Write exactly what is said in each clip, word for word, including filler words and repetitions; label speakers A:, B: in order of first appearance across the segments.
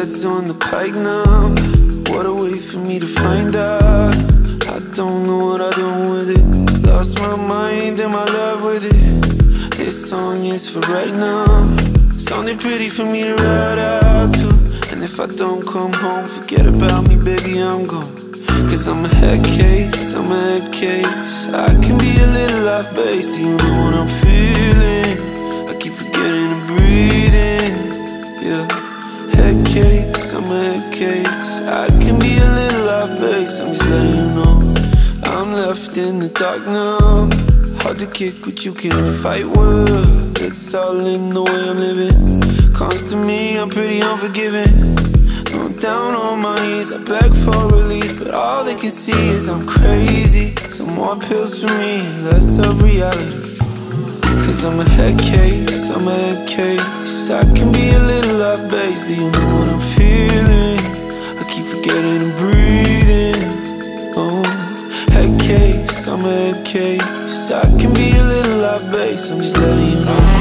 A: that's on the pike now. What a way for me to find out. I don't know what I do with it. Lost my mind and my love with it. This song is for right now. Something pretty for me to ride out to. And if I don't come home, forget about me, baby, I'm gone. Cause I'm a head case, I'm a head case. I can be a little off base, do you know what I'm feeling? I keep forgetting to breathe in, yeah. Head case, I'm a head case. I can be a little off base, I'm just letting you know. I'm left in the dark now. Hard to kick what you can't fight with. It's all in the way I'm living. Comes to me, I'm pretty unforgiving. I'm down on my knees, I beg for relief, but all they can see is I'm crazy. Some more pills for me, less of reality. Cause I'm a head case, I'm a head case. I can be a little off base, do you know what I'm feeling? I keep forgetting to breathe in. Oh, head case, I'm a head case. I can be a little off base, I'm just letting you know.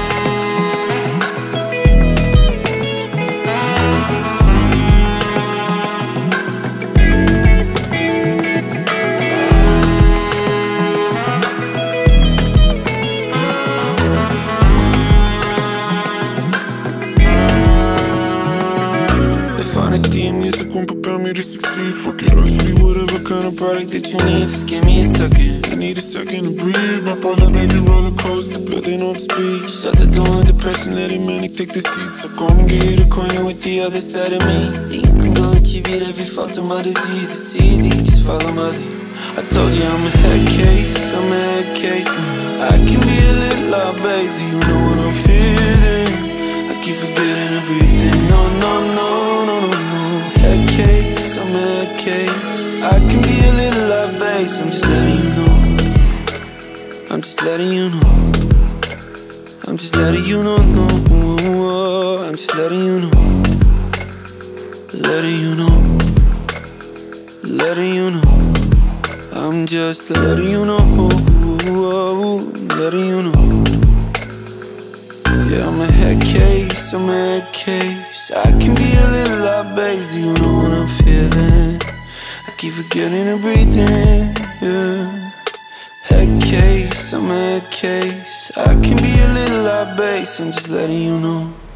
B: Honesty and music won't prepare me to succeed. Fuck it, I'll just be whatever kind of product that you need.
A: Just give me a second,
B: I need a second to breathe. My polar baby roller coaster, building on speed.
A: shut the door.
B: Depression, let it manic take the seats. So come get it acquainted with the other side of me.
A: Then you can go achieve every fault of my disease. It's easy, just follow my lead. I told you I'm a head case, I'm a head case. uh, I can be a little off base, do you know what I'm feeling? I keep forgetting to breathe in. No, no, no, no, no, no. Head case, I'm a head case. I can be a little off base, I'm just letting you know. I'm just letting you know. I'm just letting you know, no. I'm just letting you know. Letting you know. Letting you know. I'm just letting you know. Letting you know. Yeah, I'm a head case, I'm a head case. I can be a little off base, do you know what I'm feeling? I keep forgetting to breathe in, yeah. Head case, I'm a head case. I can be a little off base, I'm just letting you know.